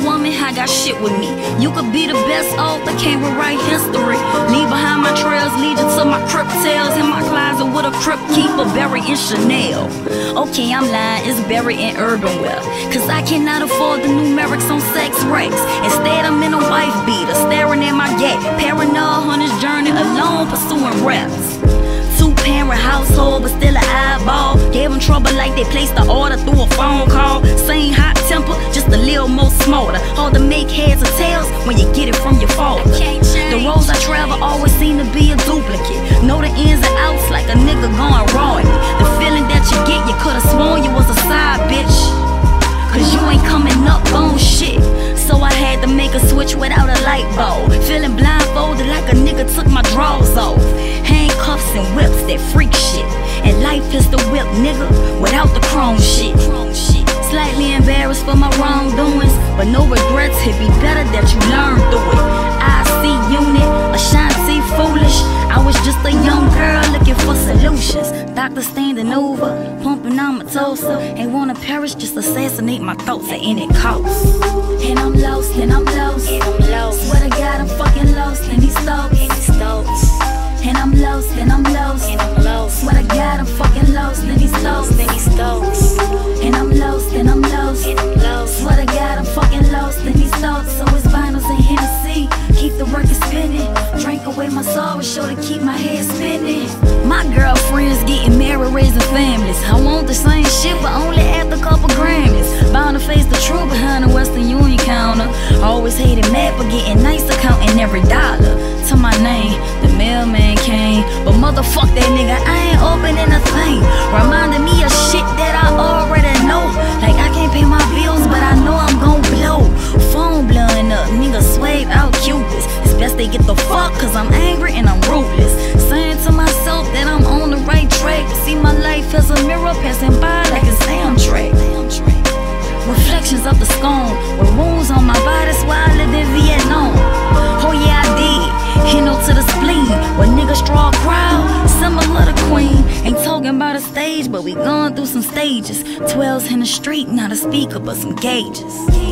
woman, I got shit with me. You could be the best author, can't rewrite history. Leave behind my trails, lead you to my crypt tales. In my closet with a crypt keeper buried in Chanel. Okay, I'm lying, it's buried in urban wear. Cause I cannot afford the numerics on sex recs. Instead, I'm in a wife beater, staring at my gate. Paranoid on this journey, alone pursuing reps. Two-parent household, but still an eyeball. Gave them trouble like they placed the order through a phone call. Same hot temper, just a little more smarter. Hard to make heads or tails when you get it from your father. The roads I travel always seem to be a duplicate. Know the ins and outs like a nigga going raw in it. The feeling that you get, you could've sworn you was a side bitch. Cause you ain't coming up on shit. So I had to make a switch without a light bulb. Feeling blindfolded like a nigga took my drawers off. Handcuffs and whips, that freak shit. And life is the whip, nigga, without the chrome shit. Slightly embarrassed for my wrongdoings, but no regrets, it'd be better that you learn through it. I see unit, Ashanti foolish. I was just a young girl looking for solutions. Doctor standing over, pumping on my Tulsa. Ain't wanna perish, just assassinate my thoughts at any cost. And I'm lost, and I'm lost, and I'm lost. Swear to God, I'm fucking lost in these thoughts. And I'm lost, and I'm lost, and I'm lost. Swear to God, I'm fucking lost in these thoughts. And I'm lost, and I'm lost, and I'm lost. Swear to God, I'm fucking lost in these thoughts. So it's vinyls and Hennessy, keep the record spinning. Drink away my sorrow, sure to keep my head spinning. My girlfriends getting married, raising families. I want the same shit, but only after a couple Grammys. Bound to face the truth behind the Western Union counter. Always hated mad for getting nice, counting every dollar to my name. The mailman came, but motherfuck that nigga, I ain't opening a thing. Reminding me of shit that I already know. Like I can't pay my bills, but I know I'm gon' blow. Phone blowing up, niggas swave out Cupid. It's best they get the fuck, cause I'm angry and I'm ruthless. Saying to myself that I'm on the right track. See my life as a mirror passing by like a soundtrack. Reflections of the scone, with wounds on my body, that's why I lived in Vietnam. Oh yeah, I did. Hino to the spleen, where niggas draw a crowd, similar to Queen. Ain't talking about a stage, but we gone through some stages. 12s in the street, not a speaker, but some gauges.